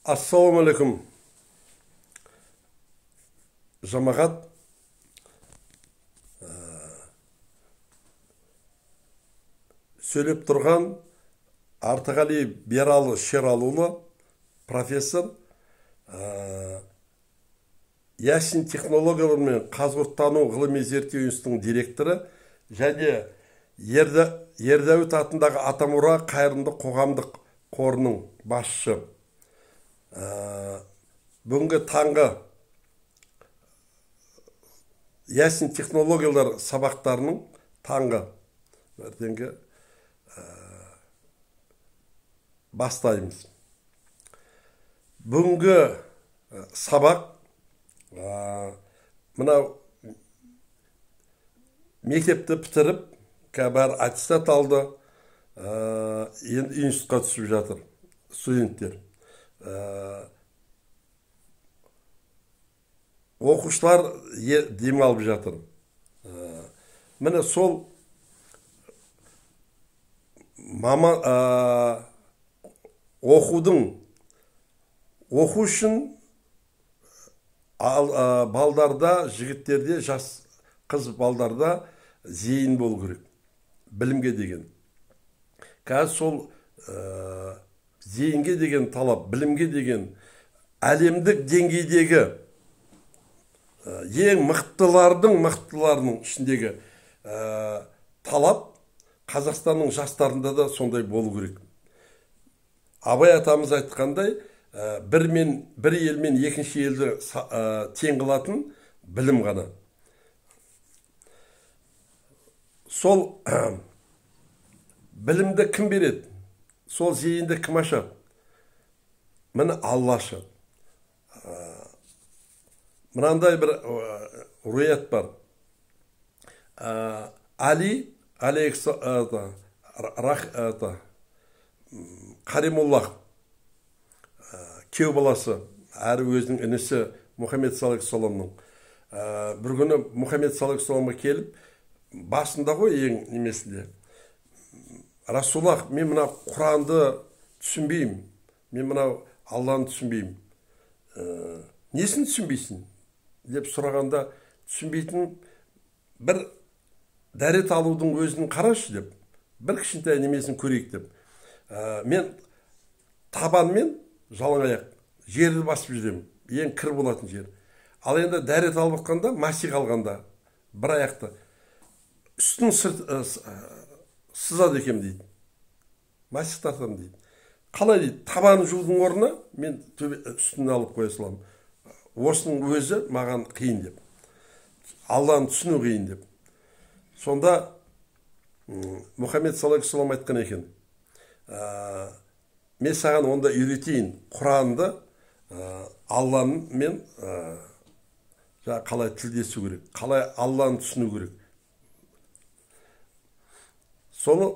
Ассалаумағалейкум, жамағат. Сөйлеп тұрған Артығали Бералы Шералұлы, профессор, Ясин технологиялар мен қазығұрттану ғылыми зерттеу институтының директоры және Ердәуіт атындағы Атамұра қайырымды қоғамдық қорының басшысы. Бүгінгі таңғы Ясин технологиялар сабақтарының таңғы ертеңгі бастаймыз. Бүгінгі сабақ мынау мектепті бітіріп, бәрі аттестат алды, енді институтқа түсіп жатыр студенттер. Оқушылар демалып жатыр. Міне сол оқу үшін балдарда, жігіттерде, жас қыз балдарда зейін болу керек. Білімге деген. Қазір сол зейінге деген талап, білімге деген әлемдік деңгейдегі ең мықтыларының ішіндегі талап Қазақстанның жастарында да сондай болу керек. Абай атамыз айтқандай, бір ел мен екінші елді тең қылатын білім ғана. Сол білімді кім береді? Сол зейінді кім ашады? Міне Алла ашады. Мынандай бір руят бар. Али Қаримуллах кеу баласы, әрі өзінің інісі Мұхаммед саллаллаху алейхи вассаламның. Бір күні Мұхаммед саллаллаху алейхи вассаламға келіп, басында ғой ең немесінде, Расулах, мен мына Құранды түсінбеймін, мен мына Алланы түсінбеймін. Несін түсінбейсің? Деп сұрағанда, түсінбейтін бір дәрет алудың өзінің қарашы деп, бір кішкентай немесін көрейік деп. Мен табанмен жалаң аяқ жерді басып жүремін, ең кір болатын жер. Ал енді дәрет алып отқанда, масих алғанда, бір аяқты үстін сызады екем дейді. Масих тартам дейді. Қалай дейді, табаны жудың орнына мен үстін алып қоя саламын. Осының өзі маған қиын деп. Алланы түсіну қиын деп. Сонда Мұхаммед саллаллаху алейхи вассалам айтқан екен, мен саған онда үйретейін, Құранды Алламен қалай тілдесу керек, қалай Алланы түсіну керек. Соны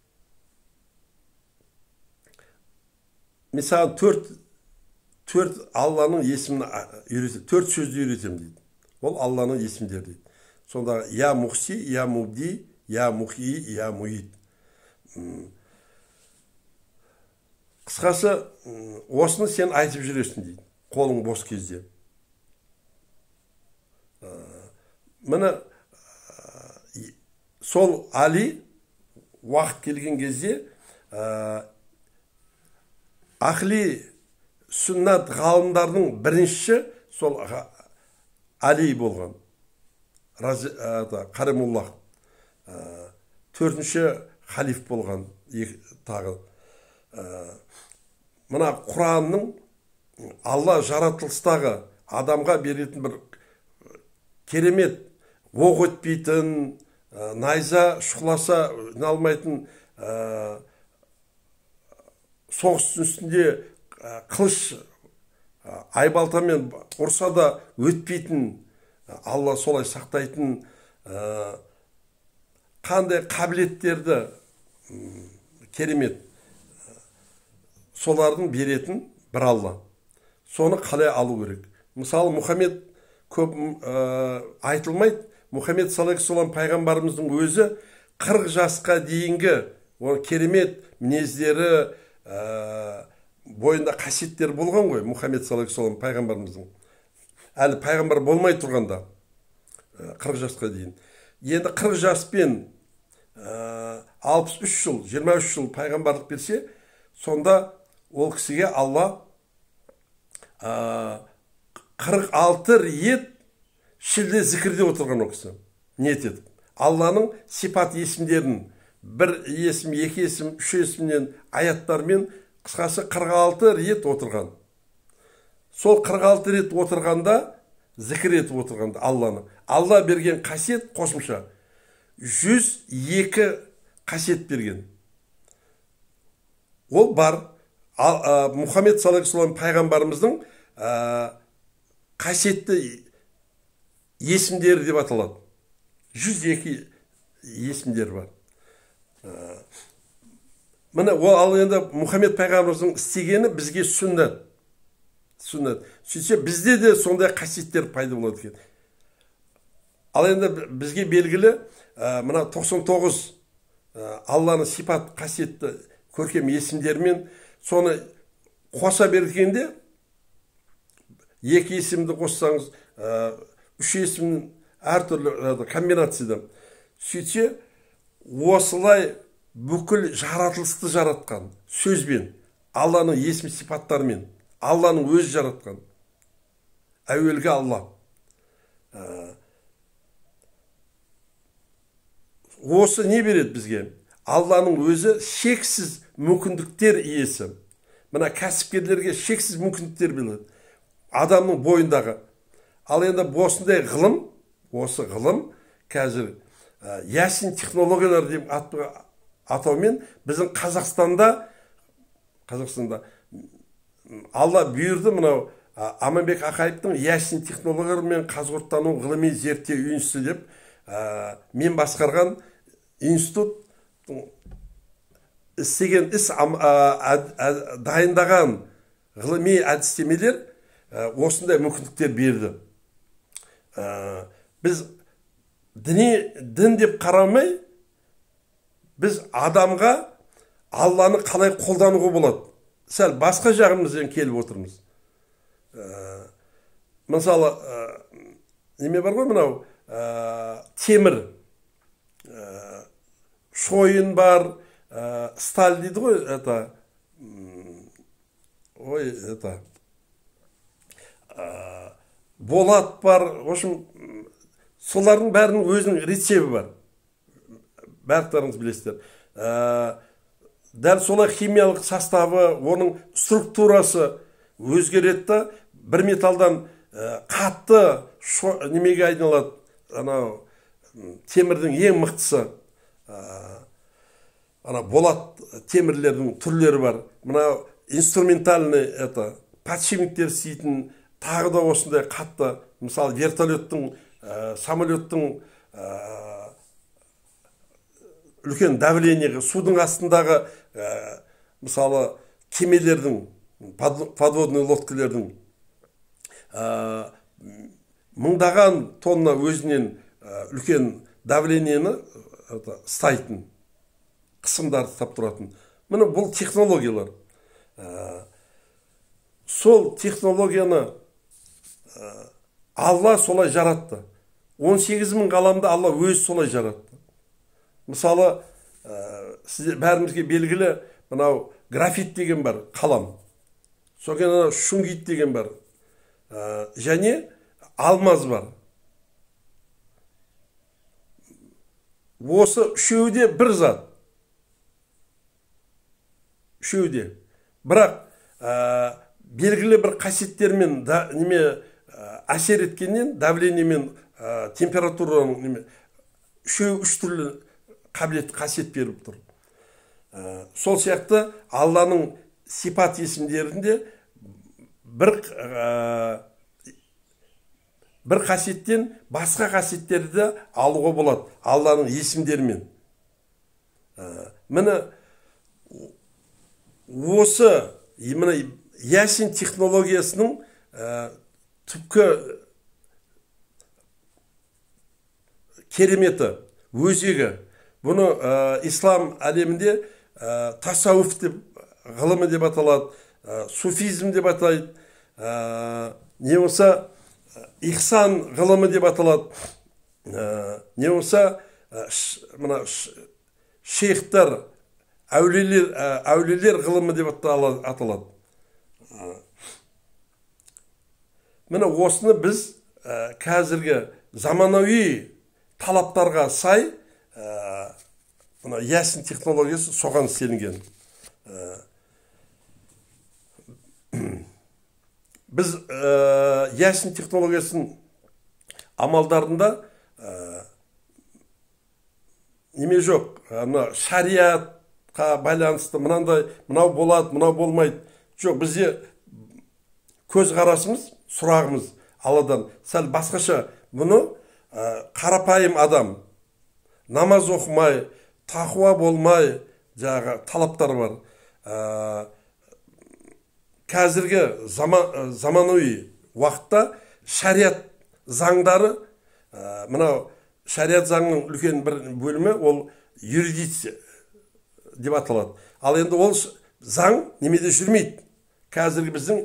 мен саған төрт Алланың есімін үйретем, 4 сөзді үйретем дейді. Ол Алланың есімдері дейді. Сонда я мухси, я мубди, я мухи, я муид. Қысқасы, осыны сен айтып жүресің дейді, қолың бос кезде. Міне, сол Али уақыт келген кезде ахли сүннат ғалымдардың бірінші сол Али болған. Қаримуллах. 4-ші халиф болған тағы. Мына Құранның Алла жаратылыстағы адамға беретін бір керемет, оқ өтпейтін, найза шұқыласа алмайтын, соғыстың үстінде қылыш айбалтамен ұрса да өтпейтін, Алла солай сақтайтын қандай қабілеттерді керемет солардың беретін бір Алла. Соны қалай алу керек? Мысалы, Мұхаммед көп айтылмайды. Мұхаммед саллаллаху алейхи вассалам пайғамбарымыздың өзі 40 жасқа дейінгі керемет мінездері, бойында қасиеттер болған ғой, Мұхаммед саллаллаху алейхи вассалам пайғамбарымыздың. Әлі пайғамбар болмай тұрғанда, 40 жасқа дейін. Енді 40 жаспен 63 жыл, 23 жыл пайғамбарлық берсе, сонда ол кісіге Алла 46 рет шілде зікірде отырған ол кісі. Ниет етіп. Алланың сипат есімдерін, бір есім, екі есім, үш есімнен аяттармен қысқасы 46 рет отырған. Сол 46 рет отырғанда, зікір етіп отырғанда Алланы. Алла берген қасиет қосымша 102 қасиет берген. Ол бар. Мұхаммед саллаллаху алейхи вассалам пайғамбарымыздың қасиетті есімдері деп аталады. 102 есімдер бар. Міне ал енді Мұхаммед пайғамбарымыздың істегені бізге сүннат. Сөйтсе бізде де сондай қасиеттер пайда болады екен. Ал енді бізге белгілі мына 99 Алланың сипат қасиетті көркем есімдерімен соны қоса бергенде, екі есімді қоссаңыз, үш есімнің әртүрлі комбинацияда, сөйтсе осылай бүкіл жаратылысты жаратқан сөзбен, Алланың есім сипаттарымен, Алланың өзі жаратқан. Әуелгі Алла. Осы не береді бізге? Алланың өзі шексіз мүмкіндіктер иесі. Мына кәсіпкерлерге шексіз мүмкіндіктер береді. Адамның бойындағы. Ал енді осындай ғылым, осы ғылым қазір Ясин технологиялар деп атаумен біздің Қазақстанда Алла бұйырды, мынау Аманбек Ақаевтың Ясин технологиялар мен қазығұрттану ғылыми зерттеу институты деп мен басқарған институт істеген іс дайындаған ғылыми әдістемелер осындай мүмкіндіктер берді. Біз дін деп қарамай, біз адамға Алланы қалай қолдануға болады. Сәл басқа жағымыздан келіп отырмыз. Мысалы, неме бар ғой мынау, темір, шойын бар, сталь дейді ғой, болат бар, в общем, солардың бәрінің өзінің рецебі бар. Бәріктеріңіз білесіздер. Дәл солай химиялық составы, оның структурасы өзгереді. Бір металдан қатты немеге айналады. Анау темірдің ең мықтысы. Болат темірлердің түрлері бар. Мына инструментальный подшипниктер істейтін тағы да осындай қатты, мысалы вертолеттің, самолеттің үлкен давлениеге, судың астындағы мысалы кемелердің, подводный лодкалердің мыңдаған тонна өзінен үлкен давлениені ұстайтын, қысымдарды ұстап тұратын. Міне бұл технологиялар. Сол технологияны Алла солай жаратты. 18.000 ғаламда Алла өзі солай жаратты. Мысалы, бәрімізге белгілі мынау графит деген бар, қалам. Соған шунгит деген бар. Және алмаз бар. Осы үшеуде бір зат. Үшеуде. Бірақ белгілі бір қасиеттермен әсер еткеннен, давлениемен, температураның үшеу үш түрлі қабілет қасиет беріп тұр. Сол сияқты Алланың сипат есімдерінде бір қасиеттен басқа қасиеттерді алуға болады Алланың есімдерімен. Міне осы Ясин технологиясының түпкі кереметі, өзегі. Бұны ислам әлемінде тасауф деп, ғылымы деп аталады. суфизм деп атайды, не болса ихсан ғылымы деп аталады, не болса мына шейхтар, әулиелер ғылымы деп аталады. Міне осыны біз қазіргі заманауи талаптарға сай мына ясин технологиясы соған істелінген. Біз ясин технологиясын амалдарында неме жоқ, шариатқа байланысты мынандай, мынау болады, мынау болмайды. Жоқ, бізде көз қарасымыз, сұрағымыз Алладан сәл басқаша. Бұны қарапайым адам намаз оқымай, тақуа болмай, жаңағы талаптар бар. Қазіргі заманауи уақытта шариат заңдары, мынау шариат заңның үлкен бір бөлімі ол юрисдикция деп аталады. Ал енді ол заң немеде жүрмейді. Қазіргі біздің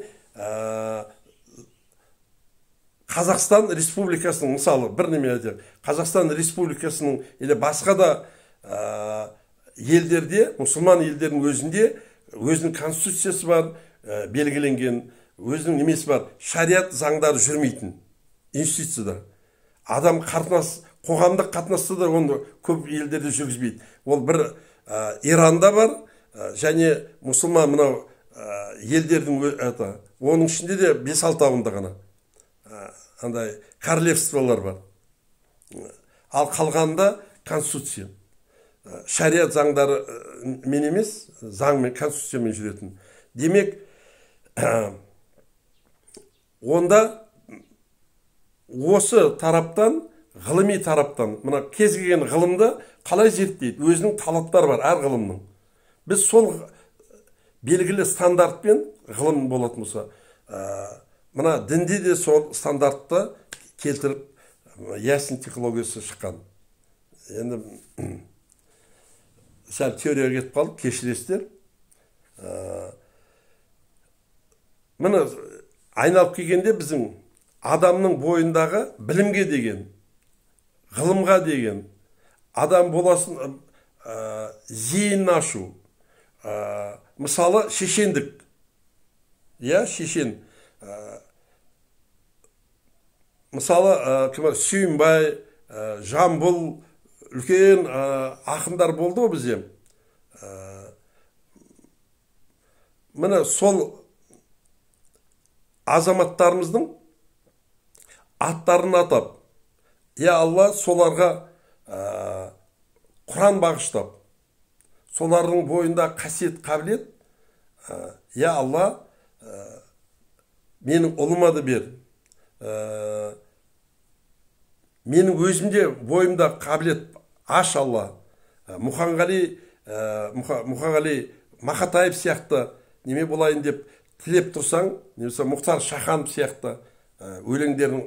Қазақстан Республикасының, мысалы, бір неме айтайық, Қазақстан Республикасының или басқа да елдерде, мұсылман елдердің өзінде өзінің конституциясы бар, белгіленген, өзінің немесі бар, шариат заңдары жүрмейтін институцияда. Адам қатынас, қоғамдық қатынасты да оны көп елдерде жүргізбейді. Ол бір Иранда бар, және мұсылман мынау елдердің оның ішінде де 5-6-ында ғана андай королевстволар бар. Ал қалғанда конституция. Шариат заңдары мен емес, заңмен, конституциямен жүретін. Демек, онда осы тараптан, ғылыми тараптан, мына кез келген ғылымды қалай зерттейді, өзінің талаптары бар әр ғылымның. Біз сол белгілі стандартпен ғылым болатын болса, мына дінде де сол стандартты келтіріп ясин технологиясы шыққан. Енді сәл теорияға кетіп қалып, кешіресіздер. Міне айналып келгенде біздің адамның бойындағы білімге деген, ғылымға деген, адам боласын зейін ашу, мысалы шешендік, шешен, мысалы Сүйінбай, Жамбыл, үлкен ақындар болды ғой бізде. Міне сол азаматтарымыздың аттарын атап, Алла соларға Құран бағыштап, солардың бойында қасиет қабілет, Алла менің ұлыма да бер, менің өзімде бойымда қабілет аш, Алла. Мұханғали Мақатаев сияқты неме болайын деп тілеп тұрсаң, немесе Мұхтар Шаханов сияқты өлеңдерін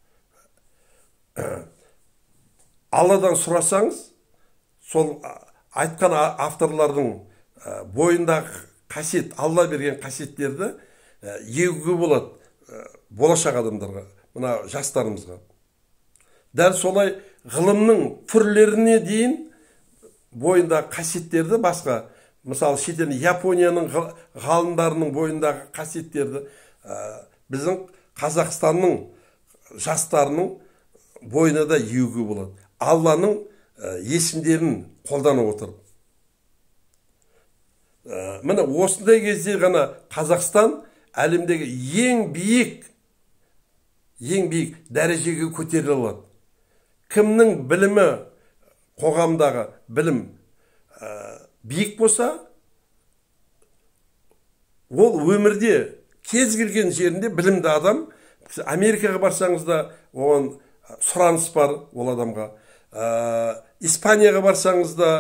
Алладан сұрасаңыз, сол айтқан авторлардың бойындағы қасиет, Алла берген қасиеттерді егуге болады болашақ адамдарға, мына жастарымызға. Дәл солай ғылымның түрлеріне дейін бойындағы қасиеттерді басқа, мысалы шетел Японияның ғалымдарының бойындағы қасиеттерді біздің Қазақстанның жастарының бойына да егуге болады. Алланың есімдерін қолдана отырып. Міне осындай кезде ғана Қазақстан әлемдегі ең биік дәрежеге көтеріле алады. Кімнің білімі, қоғамдағы білім биік болса, ол өмірде кез келген жерінде білімді адам, Америкаға барсаңыз да оған сұраныс бар ол адамға. Испанияға барсаңыз да,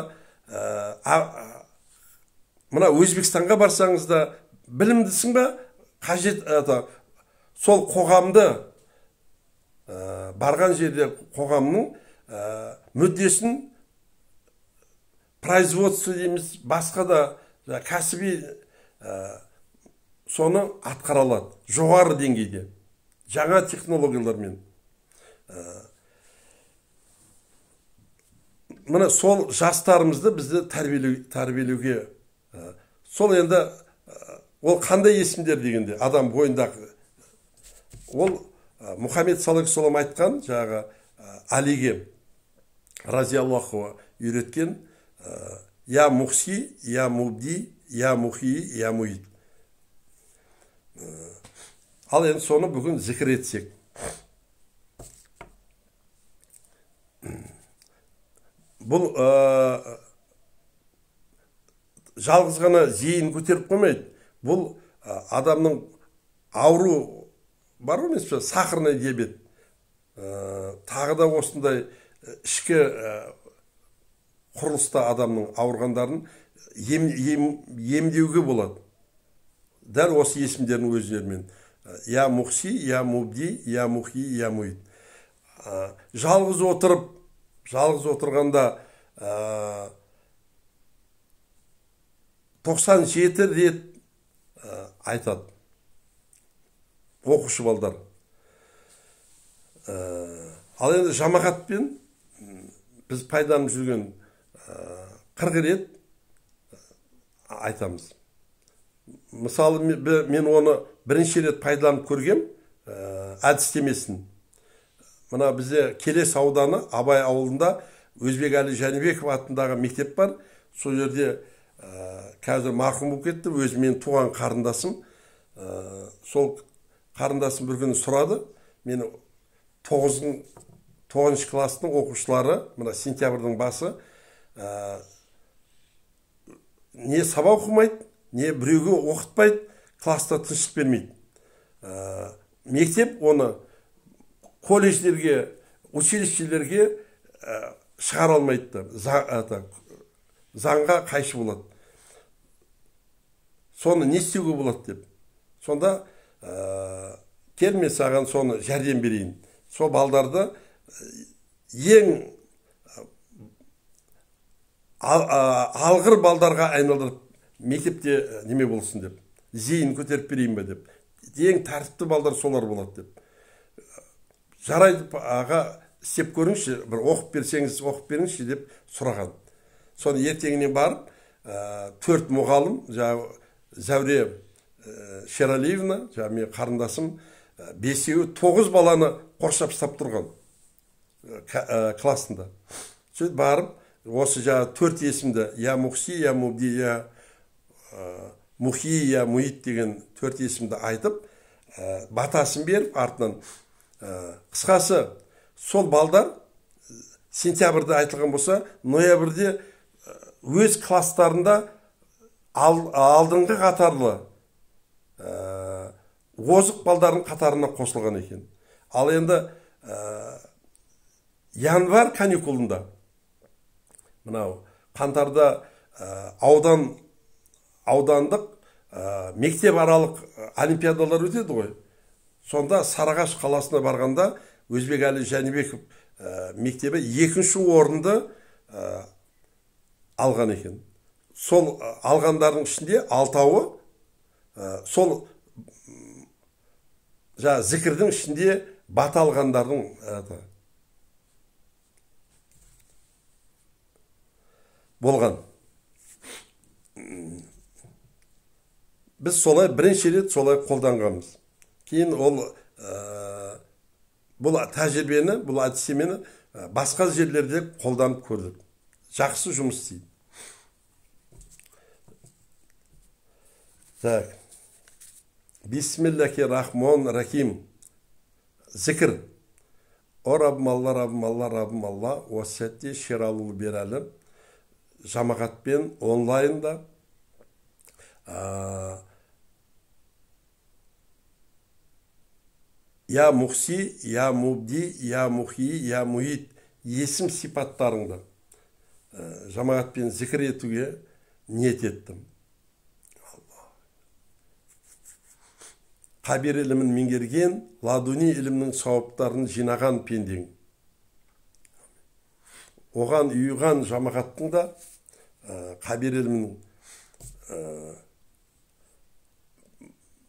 мына Өзбекстанға барсаңыз да, білімдісің ба, қажет, сол қоғамды барған жерде қоғамның мүддесін, производство дейміз, басқа да кәсіби соны атқара алады жоғары деңгейде жаңа технологиялармен. Мына сол жастарымызды бізді тәрбиелеуге, сол енді ол қандай есімдер дегенде адам бойындағы, ол Мұхаммед саллаллаху алейхи айтқан жаңағы Алиге разиаллаху үйреткен я мухси, я мубди, я мухи, я муид. Ал енді соны бүгін зікір етсек. Бұл жалғыз ғана зейін көтеріп қоймайды. Бұл адамның ауру бар емес пе, сахарный диабет. Тағы да осындай ішкі құрылыста адамның ауырғандарын емдеуге болады. Дәл осы есімдердің өздерімен. Я мухси, я мубди, я мухи, я муид. Жалғыз отырғанда 97 рет айтады оқушы балдар. Ал енді жамағатпен біз пайдаланып жүрген 40 рет айтамыз. Мысалы, мен оны бірінші рет пайдаланып көргем, әдістемесін. Мына бізде Келес ауданы Абай ауылында Өзбекәлі Жәнібеков атындағы мектеп бар. Сол жерде қазір марқұм болып кетті, өзімен туған қарындасым. Сол қарындасым бір күні сұрады. Мен 9-шы кластың оқушылары, мына сентябрьдің басы, не сабақ оқымайды, не біреуге оқытпайды, класста тыныштық бермейді. Мектеп оны колледждерге, училищелерге шығара алмайды, заңға қайшы болады. Соны не істеуге болады деп. Сонда келме саған соны жәрдем берейін. Сол балдарды ең алғыр балдарға айналдырып мектепте неме болсын деп, зейін көтеріп берейін бе деп. Ең тәртіпті балдар солар болады деп. Жарайды, аға, істеп көріңізші, бір оқып берсеңіз, оқып беріңізші деп сұраған. Соны ертеңіне барып, 4 мұғалым, Зәуре Шералиевна, мен қарындасым, 5-еуі 9 баланы қоршап ұстап тұрған классында. Сөйтіп барып, осы 4 есімді, я мухси, я мубди, я мухи, я муид деген 4 есімді айтып, батасын беріп, артынан қысқасы, сол балдар сентябрьде айтылған болса, ноябрьде өз класстарында алдыңғы қатарлы озық балдардың қатарына қосылған екен. Ал енді январь каникулында, мынау қаңтарда аудандық мектеп аралық олимпиадалар өтеді ғой. Сонда Сарыағаш қаласына барғанда Өзбекәлі Жәнібеков мектебі 2-ші орынды алған екен. Сол алғандардың ішінде 6-ауы сол зікірдің ішінде бата алғандардың болған. Біз солай бірінші рет солай қолданғанбыз. Кейін ол бұл тәжірибені, бұл әдістемені басқа жерлерде қолданып көрдік. Жақсы жұмыс істейді. Так. Бисмиллахир-рахманир-рахим. Зікір. О Раббым Алла, Раббым Алла, Раббым Алла. Осы сәтте шералуы берәлі. Жамағатпен онлайнда я мухси, я мубди, я мухи, я муид есім сипаттарыңды жамағатпен зікір етуге ниет еттім. Қабир ілімін меңгерген, ладуни ілімнің сауаптарын жинаған пендең. Оған үйған жамағаттың да қабир ілімнің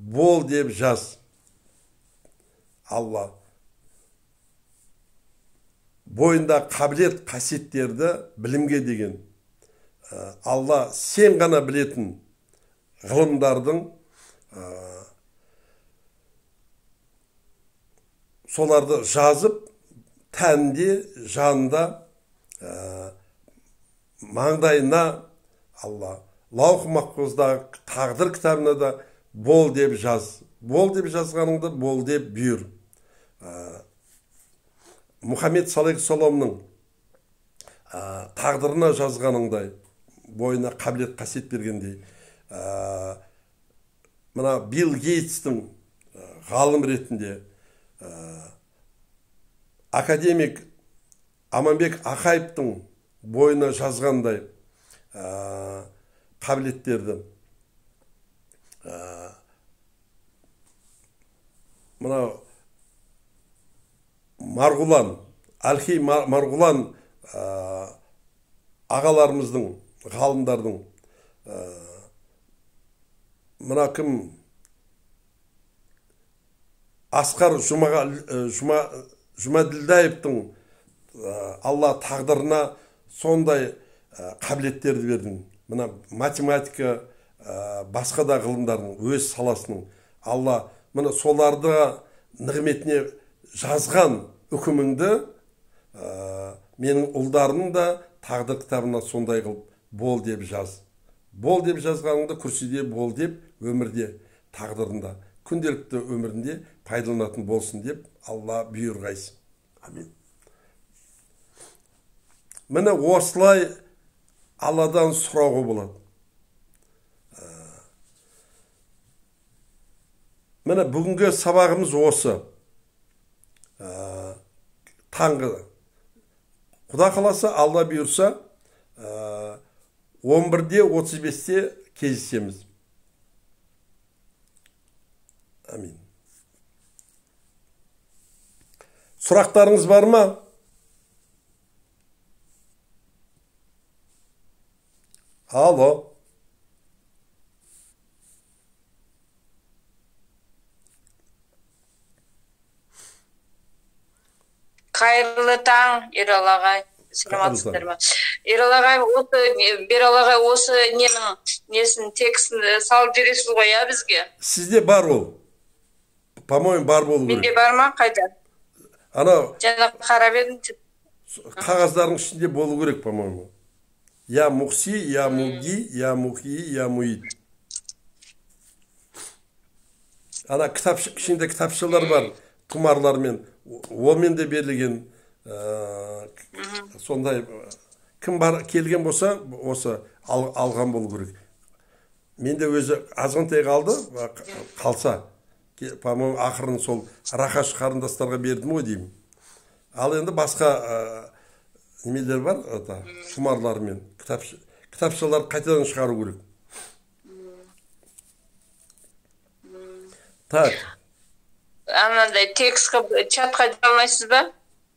бол деп жаз. Алла бойында қабілет қасиеттерді білімге деген Алла сен ғана білетін ғылымдардың соларды жазып тәнінде жанында маңдайына Алла лаух махфуздағы тағдыр кітабына да бол деп жаз. Бол деп жазғаныңды бол деп бұйыр. Мұхаммед саллаллаху тағдырына жазғаныңдай бойына қабілет қасиет бергендей мына Билл Гейтстің ғалым ретінде академик Аманбек Ақаевтың бойына жазғандай қабілеттерді мына Марғұлан Алхи Марғұлан ағаларымыздың ғалымдардың мына кім Асқар Жұмаділдаевтың Алла тағдырына сондай қабілеттерді бердің. Мына математика, басқа да ғылымдардың өз саласының Алла мына соларды нығметіне жазған үкіміңді менің ұлдарының да тағдыр кітабына сондай қылып бол деп жаз. Бол деп жазғаныңды күрсіде бол деп өмірде тағдырында күнделікті өмірінде пайдаланатын болсын деп Алла бұйырғайсың. Амин. Міне осылай Алладан сұрауға болады. Міне бүгінгі сабағымыз осы. Таңғы Құда қаласа, Алла бұйырса 11:35-те кездесеміз. Амин. Сұрақтарыңыз бар ма? Алло. Қайырлы таң, Ералы ағай. Саламатсыздар ма? Ералы ағай, Бералы ағай осы несін текстін салып бересіз ғой, я бізге? Сізде бар ол. По-моему, бар болу керек. Менде бар ма? Қайда? Анау Жаңа қарап едім. қағаздардың ішінде болу керек, по-моему. Я мухси, я муги, я мухи, я муид. Ана ішінде кітапшалар бар, тұмарлармен. Олмен де берілген сондай кім бар келген болса, осы алған болу керек. Менде өзі азғантай қалса, по-моему, ақырын сол рахаш қарындастарға бердім ғой деймін. Ал енді басқа немелер бар, тұмарлармен, кітапшалар қайтадан шығару керек. Так. Анандай текстқа чатқа жалмайсыз ба?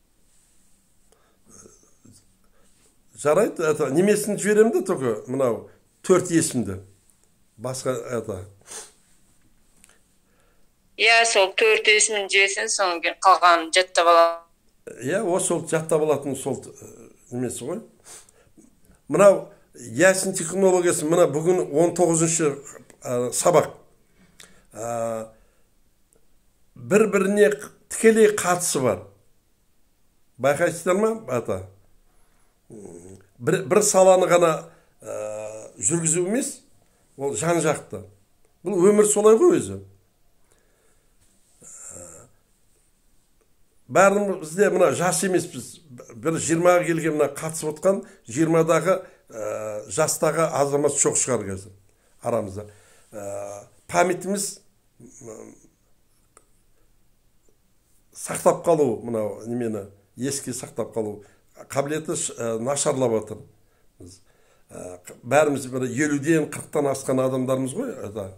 Жарайды, немесін жіберем де только мынау 4 есімді. Басқа Я сол 4 есімін жіберсең, соң қалғанын жаттап алам. Я сол жаттап алатын сол немесі ғой. Мынау Ясин технологиясы, мына бүгін 19-шы сабақ. Бір-біріне тікелей қатысы бар. Байқайсыздар ма, ата? Бір саланы ғана жүргізу емес, ол жан жақты. Бұл өмір солай ғой өзі. Бәрін бізде мына жас емеспіз. Бір 20-ға келген мына қатысып отқан 20-дағы жастағы азамат жоқ шығар қазір арамызда. Памятіміз сақтап қалу, мынау немені еске сақтап қалу қабілеті нашарлап отыр. Бәріміз бір 50-ден 40-тан асқан адамдарымыз ғой,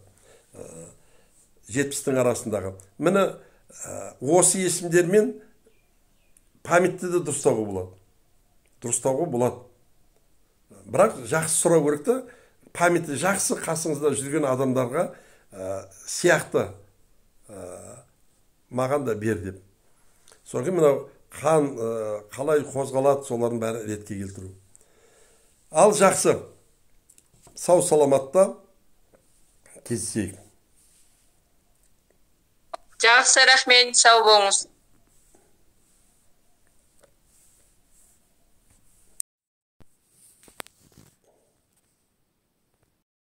70-тің арасындағы. Міне осы есімдермен памятті де дұрыстауға болады. Бірақ жақсы сұрау керек та, памяті жақсы қасыңызда жүрген адамдарға сияқты маған да бер деп. Содан кейін мынау қан қалай қозғалады, солардың бәрін ретке келтіру. Ал жақсы, сау саламатта кездесейік. Жақсы, рахмет, сау болыңыз.